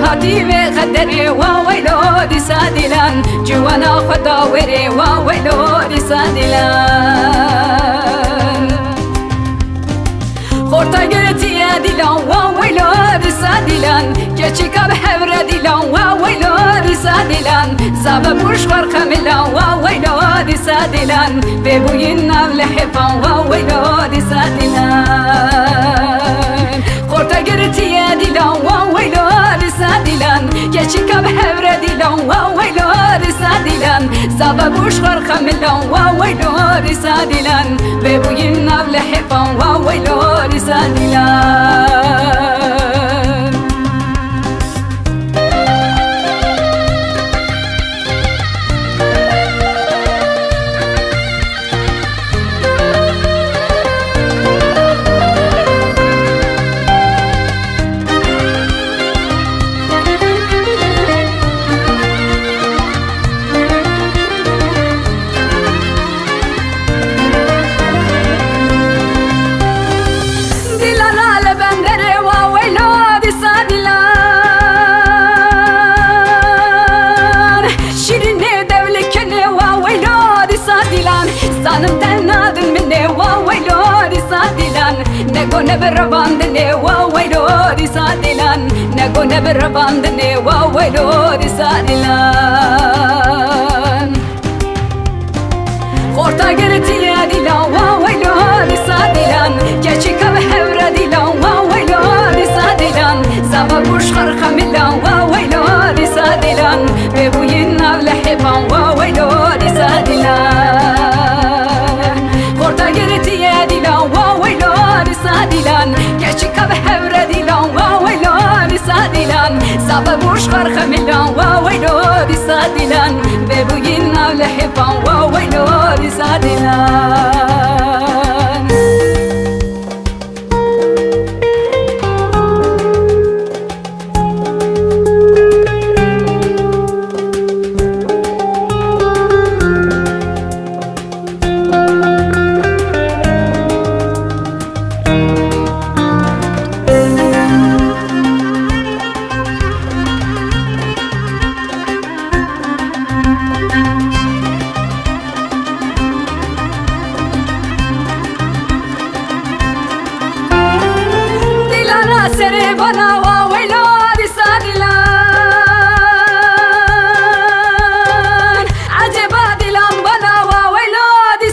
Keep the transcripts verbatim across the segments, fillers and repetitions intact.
هاتی و خدری و ویلو دی سادیلان جوانا خدا وری و ویلو دی سادیلان خورتا گرتی دیلان و ویلو دی سادیلان گچی کب هور دیلان و ویلو دی سادیلان زاب برش ور خملان و ویلو دی سادیلان ببوین نول حفان و ویلو دی سادیلان خورتا گرتی دیلان و ویلو دی سادیلان گچی کب هور دیلان و ویلو دی سادیلان زاب برش ور خملان و ویلو دی سادیلان ببوین نول حفان و ویلو دی سادیلان Sanım denadın minne wa waylo di sadilan Nego neber bandne wa waylo di sadilan Nego neber bandne wa waylo di sadilan Khorta gertiye dilan wa waylo di sadilan Geçi kab hevre dilan wa waylo di sadilan Zaba bush kharkha milan wa waylo di sadilan Bebuyin navle hifan wa waylo di sadilan كب هور ديلان وويلو دي ساديلان زاب بوش خرخ ميلان وويلو دي ساديلان ببوين نول حفان وويلو دي ساديلان سري بنا وويلو دي ساديلان عجبا ديلان بنا وويلو دي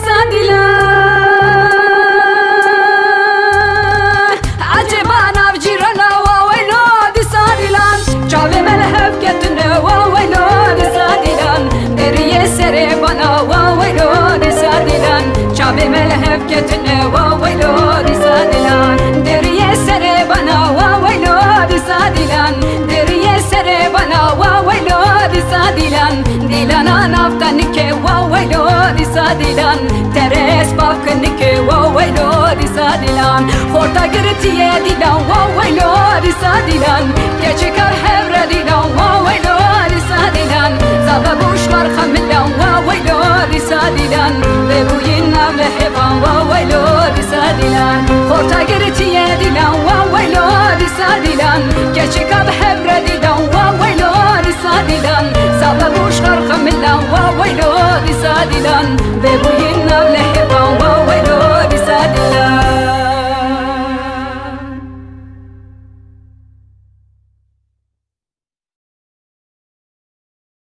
ساديلان عجبا نافجيرنا وويلو دي ساديلان جاوي ملهف كتنا وويلو دي ساديلان دري سري بنا وويلو دي ساديلان جاوي ملهف كتنا وويلو دي ساديلان دري سري بنا وويلو دي ساديلان دري سري بنا وويلو دي ساديلان ديلانا نفتنك وويلو دي ساديلان ترس بافكنك وويلو دي ساديلان خورتا قرتي ديلان وويلو دي ساديلان كيشكر حبر ديلان وويلو دي ساديلان زاببوش مرخم اللان وويلو دي ساديلان ببوين نام حفان وويلو